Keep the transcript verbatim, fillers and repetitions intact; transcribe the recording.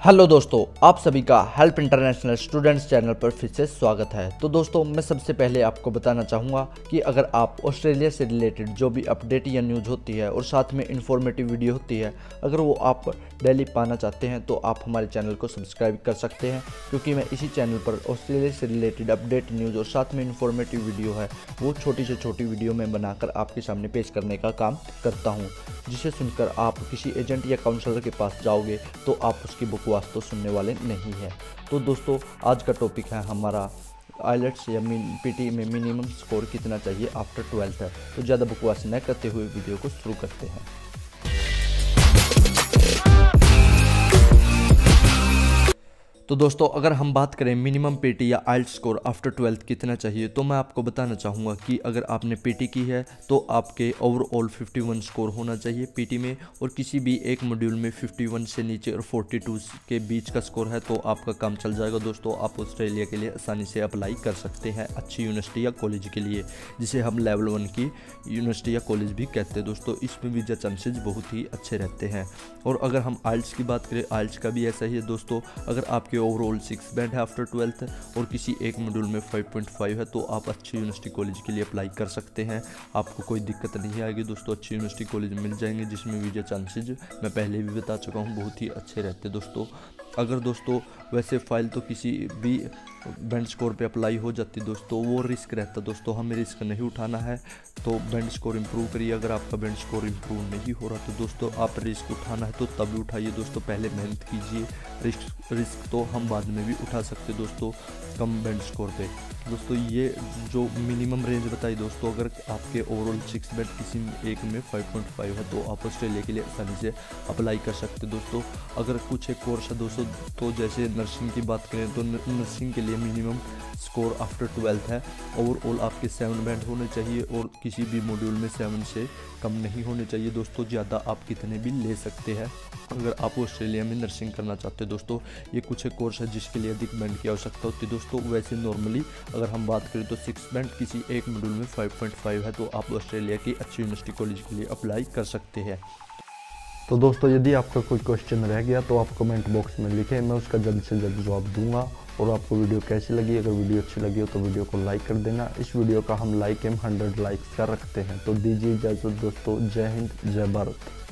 Hello दोस्तों, आप सभी का हेल्प इंटरनेशनल स्टूडेंट्स चैनल पर फिर से स्वागत है। तो दोस्तों, मैं सबसे पहले आपको बताना चाहूँगा कि अगर आप ऑस्ट्रेलिया से रिलेटेड जो भी अपडेट या न्यूज़ होती है और साथ में इंफॉर्मेटिव वीडियो होती है, अगर वो आप डेली पाना चाहते हैं तो आप हमारे चैनल को सब्सक्राइब कर सकते हैं, क्योंकि मैं इसी चैनल पर ऑस्ट्रेलिया से रिलेटेड अपडेट न्यूज़ और साथ में इंफॉर्मेटिव वीडियो है वो छोटी से छोटी वीडियो में बनाकर आपके सामने पेश करने का काम करता हूँ, जिसे सुनकर आप किसी एजेंट या काउंसलर के पास जाओगे तो आप उसकी बकवास तो सुनने वाले नहीं हैं। तो दोस्तों, आज का टॉपिक है हमारा आइलेट्स या पीटी में मिनिमम स्कोर कितना चाहिए आफ्टर ट्वेल्थ है। तो ज़्यादा बकवास न करते हुए वीडियो को शुरू करते हैं। तो दोस्तों, अगर हम बात करें मिनिमम पीटी या आइल्ट्स स्कोर आफ्टर ट्वेल्थ कितना चाहिए, तो मैं आपको बताना चाहूँगा कि अगर आपने पीटी की है तो आपके ओवरऑल इक्यावन स्कोर होना चाहिए पीटी में, और किसी भी एक मॉड्यूल में इक्यावन से नीचे और बयालीस के बीच का स्कोर है तो आपका काम चल जाएगा। दोस्तों, आप ऑस्ट्रेलिया के लिए आसानी से अप्लाई कर सकते हैं अच्छी यूनिवर्सिटी या कॉलेज के लिए, जिसे हम लेवल वन की यूनिवर्सिटी या कॉलेज भी कहते हैं। दोस्तों, इसमें वीज़ा चांसेज बहुत ही अच्छे रहते हैं। और अगर हम आइल्ट्स की बात करें, आइल्ट्स का भी ऐसा ही है दोस्तों। अगर आपके ओवरऑल सिक्स बैंड है आफ्टर ट्वेल्थ और किसी एक मॉड्यूल में फाइव पॉइंट फाइव है तो आप अच्छी यूनिवर्सिटी कॉलेज के लिए अप्लाई कर सकते हैं। आपको कोई दिक्कत नहीं आएगी दोस्तों, अच्छी यूनिवर्सिटी कॉलेज मिल जाएंगे जिसमें वीज़ा चांसेज मैं पहले भी बता चुका हूँ बहुत ही अच्छे रहते हैं दोस्तों। अगर दोस्तों वैसे फ़ाइल तो किसी भी बैंड स्कोर पे अप्लाई हो जाती है दोस्तों, वो रिस्क रहता है दोस्तों, हमें रिस्क नहीं उठाना है। तो बैंड स्कोर इंप्रूव करिए। अगर आपका बैंड स्कोर इंप्रूव नहीं हो रहा तो दोस्तों आप रिस्क उठाना है तो तभी उठाइए दोस्तों, पहले मेहनत कीजिए। रिस्क रिस्क तो हम बाद में भी उठा सकते दोस्तों कम बैंड स्कोर पे। दोस्तों, ये जो मिनिमम रेंज बताई दोस्तों, अगर आपके ओवरऑल सिक्स बैंड किसी एक में फाइव पॉइंट फाइव है तो आप ऑस्ट्रेलिया के लिए आसानी से अप्लाई कर सकते दोस्तों। अगर कुछ एक कोर्स है दोस्तों, तो जैसे नर्सिंग की बात करें तो नर्सिंग के लिए मिनिमम स्कोर आफ्टर ट्वेल्थ है। ओवरऑल आपके सेवन बैंड होने चाहिए और किसी भी मॉड्यूल में सेवन से कम नहीं होने चाहिए दोस्तों। ज़्यादा आप कितने भी ले सकते हैं अगर आप ऑस्ट्रेलिया में नर्सिंग करना चाहते हैं दोस्तों। ये कुछ एक कोर्स है जिसके लिए अधिक बैंड की आवश्यकता होती है दोस्तों। वैसे नॉर्मली अगर हम बात करें तो सिक्स बैंड किसी एक मॉड्यूल में फाइव पॉइंट फाइव है तो आप ऑस्ट्रेलिया की अच्छी यूनिवर्सिटी कॉलेज के लिए अप्लाई कर सकते हैं। तो दोस्तों, यदि आपका कोई क्वेश्चन रह गया तो आप कमेंट बॉक्स में लिखें, मैं उसका जल्द से जल्द जवाब दूंगा। और आपको वीडियो कैसी लगी, अगर वीडियो अच्छी लगी हो तो वीडियो को लाइक कर देना। इस वीडियो का हम लाइक एम हंड्रेड लाइक्स का रखते हैं। तो दीजिए इजाज़त दोस्तों। जय हिंद, जय भारत।